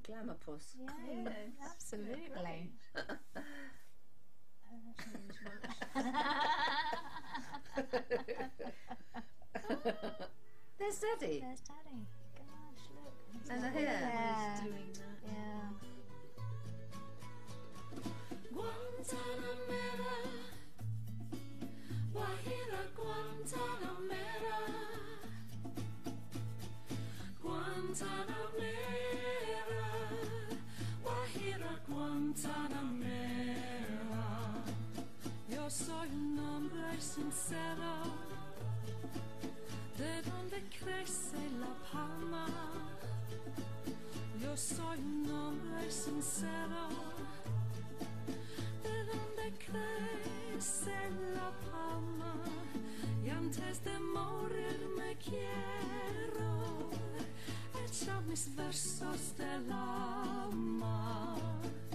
glamour puss. Yeah, absolutely. There's Daddy. There's Daddy. Gosh, look. He's And got here. yeah. Doing that. Yeah. Guantanamera, Guajira Guantanamera, Guantanamera, Guajira Guantanamera. Yo soy un hombre sincero, de donde crece la palma. Yo soy un hombre sincero, crece la palma, y antes de morir me quiero echar mis versos del alma.